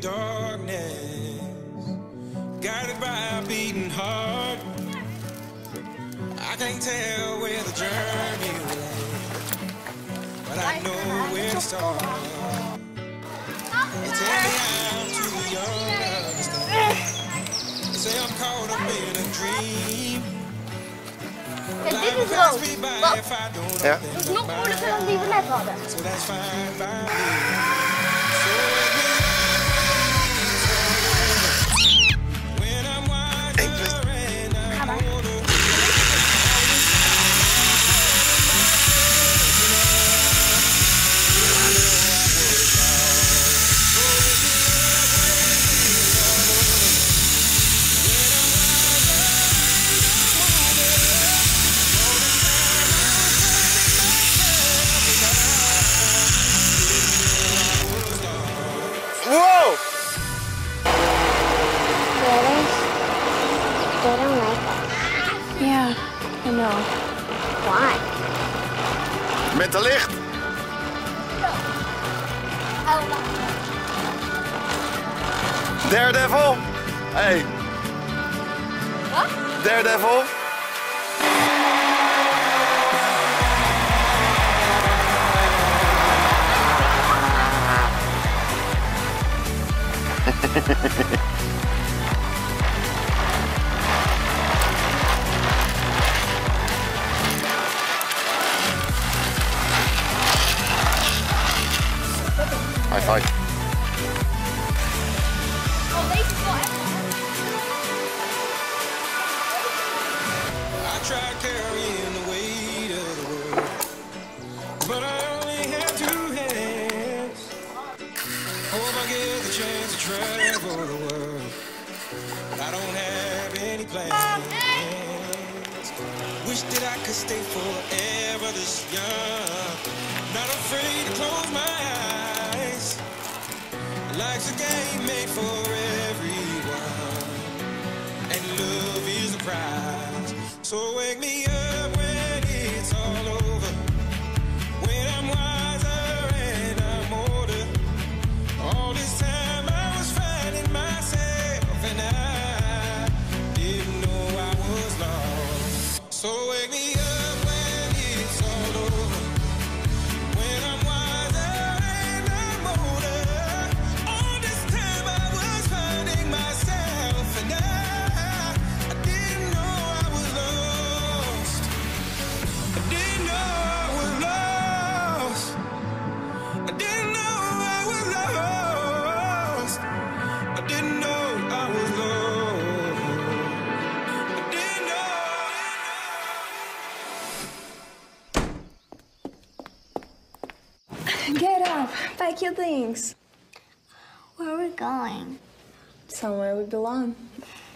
darkness, guided by a beating heart. I can't tell where the journey will end, but I know where to start. They tell me I'm too young to understand. They say I'm caught up in a dream. Kijk, dit is rood. Wat? Ja. Dat is nog moeilijker dan die we net hadden. So that's fine by me. Wow! They don't like us. Yeah, I know. Why? Met de licht. Daredevil. Hey. Wat? Daredevil. High five. Oh, deze is wel echt. I tried carrying the weight of the world, but I only have two hands. Hope I get the chance to travel the world, but I don't have any plans. Wish that I could stay forever this young, not afraid to close my eyes. Life's a game made for everyone, and love is the prize. So wake me up when it's all over, when I'm wiser and I'm older. All this time I was finding myself, and I didn't know I was lost. So wake me up when it's all over, when I'm wiser and I'm older. All this time I was finding myself, and I didn't know I was lost. I didn't know I was lost. I didn't know I was lost. I didn't know I was lost. I didn't know. Get up, pack your things. Where are we going? Somewhere we belong.